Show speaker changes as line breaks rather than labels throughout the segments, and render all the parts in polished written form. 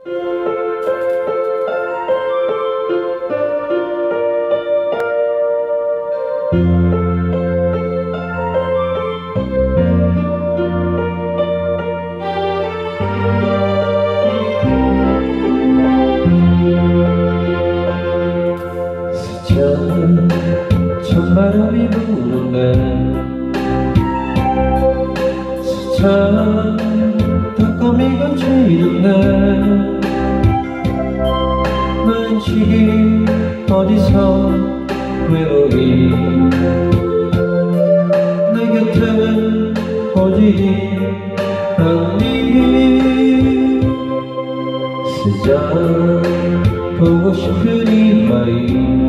찬바람이 부는데 스쳐 닭거미가 쥐는데 만식이 어디서 외로이 내 곁에 오지 않니. 스쳐 보고 싶은 이마이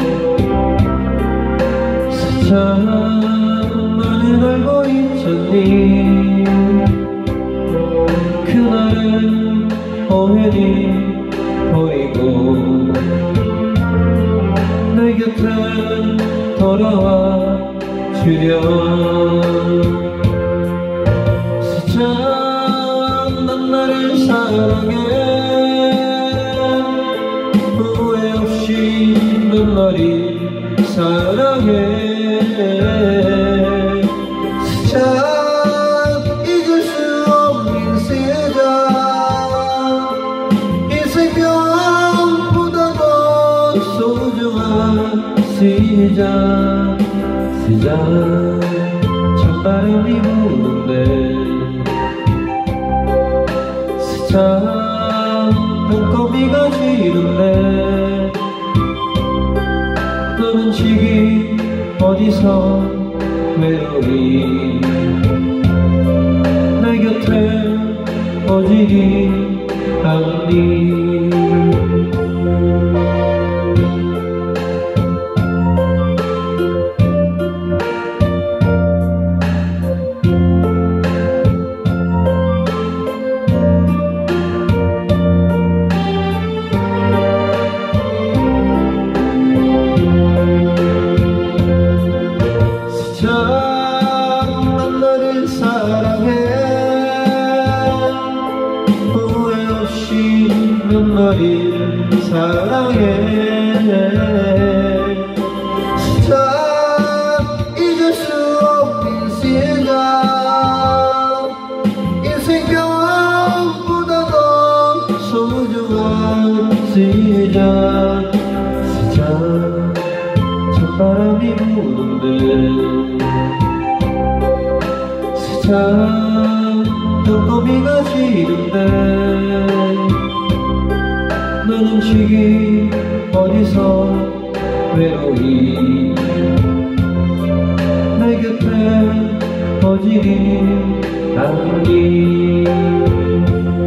나는 알고 있었니. 그날은 오해니 보이고 내 곁에 돌아와 주렴. 스쳐 난 나를 사랑해. 후회 없이 몇 마리 사랑해. 스쳐 잊을 수 없는 시작, 인생명보다 더 소중한 시작. 찬바람이 부는데 스쳐 닭거미가 쥐는데 너는 지금 어디서 외로이 내 곁에 오지 않니. 난 너를 사랑해. 후회 없이 몇 마리 사랑해. 스쳐 잊을 수 없는 시작, 인생명보다 더 소중한 시작. 찬바람이 부는데 스쳐 닭거미가 쥐는데 너는 지금 어디서 외로이 내 곁에 오지 않니.